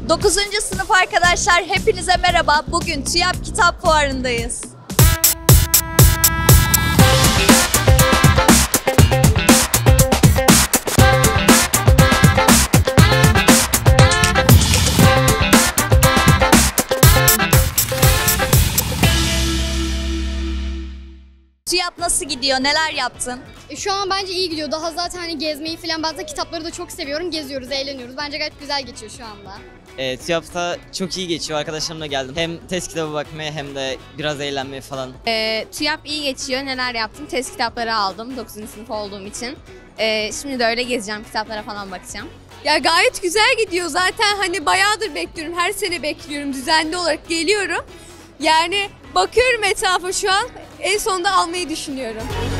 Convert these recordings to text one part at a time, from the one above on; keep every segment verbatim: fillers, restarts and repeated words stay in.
dokuzuncu sınıf arkadaşlar, hepinize merhaba. Bugün TÜYAP Kitap Fuarı'ndayız. TÜYAP nasıl gidiyor? Neler yaptın? E, şu an bence iyi gidiyor. Daha zaten hani gezmeyi falan, bazen kitapları da çok seviyorum. Geziyoruz, eğleniyoruz. Bence gayet güzel geçiyor şu anda. E, TÜYAP'ta çok iyi geçiyor. Arkadaşlarımla geldim. Hem test kitabı bakmaya hem de biraz eğlenmeye falan. E, TÜYAP iyi geçiyor. Neler yaptım? Test kitapları aldım dokuzuncu sınıf olduğum için. E, şimdi de öyle gezeceğim. Kitaplara falan bakacağım. Ya gayet güzel gidiyor. Zaten hani bayağıdır bekliyorum. Her sene bekliyorum. Düzenli olarak geliyorum. Yani bakıyorum etrafa şu an. En sonunda almayı düşünüyorum.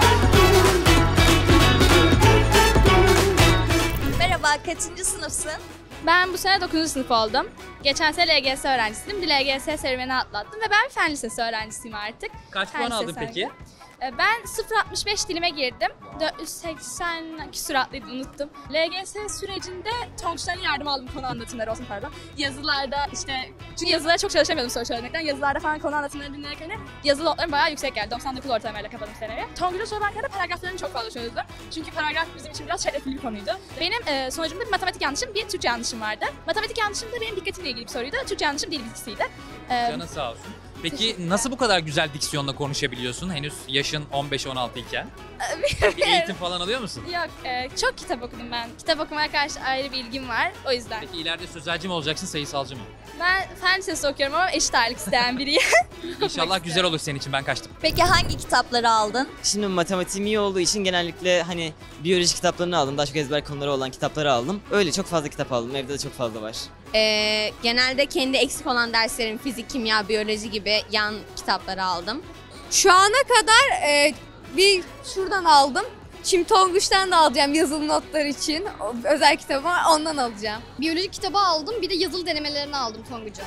Merhaba, kaçıncı sınıfsın? Ben bu sene dokuzuncu sınıf oldum. Geçen sene L G S öğrencisiydim. Bir L G S serüveni atlattım ve ben fen lisesi öğrencisiyim artık. Kaç puan aldın peki? Ben sıfır virgül altmış beş dilime girdim. dört yüz seksen küsuratlıydı, unuttum. L G S sürecinde Tonguç'tan yardım aldım, konu anlatımları olsun pardon. Yazılarda işte, çünkü yazılara çok çalışamıyordum soru çözmekten. Yazılarda falan konu anlatımları dinlerek hani yazılı notlarım bayağı yüksek geldi. doksan dokuz ortalamayla kapadım seneye. Tonguç'un soru bankada paragraflarını çok fazla çözdüm. Çünkü paragraf bizim için biraz çetrefilli bir konuydu. Benim e, sonucumda bir matematik yanlışım, bir Türkçe yanlışım vardı. Matematik yanlışım da benim dikkatimle ilgili bir soruydu. Türkçe yanlışım dil bilgisiydi. E, Canın sağ olsun. Peki nasıl bu kadar güzel diksiyonla konuşabiliyorsun? Henüz yaşın on beş on altı iken. Bir eğitim falan alıyor musun? Yok, e, çok kitap okudum ben. Kitap okumaya karşı ayrı bir ilgim var, o yüzden. Peki ileride sözelci mi olacaksın, sayısalcı mı? Ben fen lisesi okuyorum ama eşit ağırlık isteyen biriyim. İnşallah güzel olur senin için, ben kaçtım. Peki hangi kitapları aldın? Şimdi matematiğim iyi olduğu için genellikle hani biyoloji kitaplarını aldım. Daha çok ezber konuları olan kitapları aldım. Öyle çok fazla kitap aldım. Evde de çok fazla var. E, genelde kendi eksik olan derslerim fizik, kimya, biyoloji gibi yan kitapları aldım. Şu ana kadar e, bir şuradan aldım. Şimdi Tonguç'tan da alacağım yazılı notlar için. O, özel kitabı var, ondan alacağım. Biyoloji kitabı aldım, bir de yazılı denemelerini aldım Tonguç'un.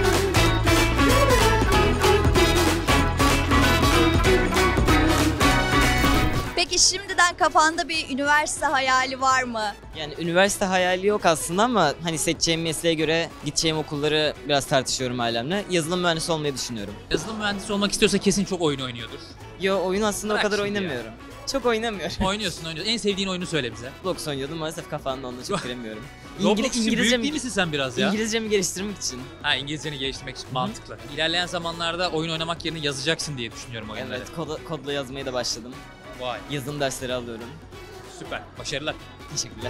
Peki şimdiden kafanda bir üniversite hayali var mı? Yani üniversite hayali yok aslında ama hani seçeceğim mesleğe göre gideceğim okulları biraz tartışıyorum ailemle. Yazılım mühendisi olmayı düşünüyorum. Yazılım mühendisi olmak istiyorsa kesin çok oyun oynuyordur. Yo, oyun aslında Bırak o kadar şimdi oynamıyorum. Çok oynamıyorum. Oynuyorsun, oynuyorsun. En sevdiğin oyunu söyle bize. Roblox oynuyordum, maalesef kafamda onunla çok giremiyorum. Roblox için büyük değil misin sen biraz ya? İngilizcemi geliştirmek için. Ha, İngilizceni geliştirmek için mantıklı. İlerleyen zamanlarda oyun oynamak yerine yazacaksın diye düşünüyorum oyunları. Evet, kod, kodla yazmaya da başladım. Vay. Yazılım dersleri alıyorum. Süper, başarılar. Teşekkürler.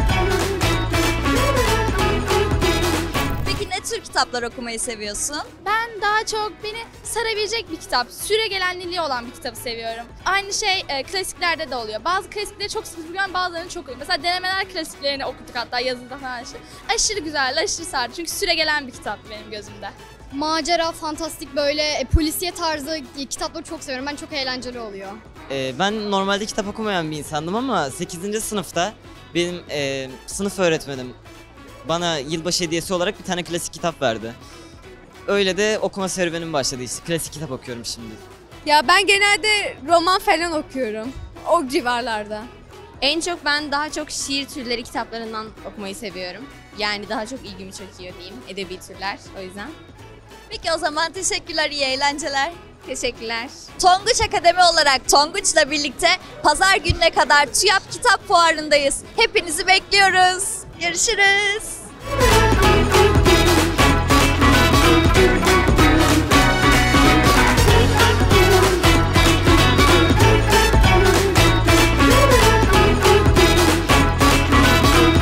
Peki ne tür kitaplar okumayı seviyorsun? Ben daha çok beni sarabilecek bir kitap, süregelenliği olan bir kitabı seviyorum. Aynı şey e, klasiklerde de oluyor. Bazı klasikleri çok sıkıcı buluyorum, bazılarını çok uyuyor. Mesela denemeler klasiklerini okuduk hatta yazıda falan işte. Aşırı güzel, aşırı sardı çünkü süregelen bir kitap benim gözümde. Macera, fantastik böyle e, polisiye tarzı e, kitapları çok seviyorum. Ben çok eğlenceli oluyor. Ee, ben normalde kitap okumayan bir insandım ama sekizinci sınıfta benim e, sınıf öğretmenim bana yılbaşı hediyesi olarak bir tane klasik kitap verdi. Öyle de okuma serüvenim başladı işte. Klasik kitap okuyorum şimdi. Ya ben genelde roman falan okuyorum. O civarlarda. En çok ben daha çok şiir türleri kitaplarından okumayı seviyorum. Yani daha çok ilgimi çekiyor diyeyim, edebi türler o yüzden. Peki o zaman teşekkürler, iyi eğlenceler. Teşekkürler. Tonguç Akademi olarak Tonguç'la birlikte pazar gününe kadar TÜYAP Kitap Fuarı'ndayız. Hepinizi bekliyoruz. Görüşürüz.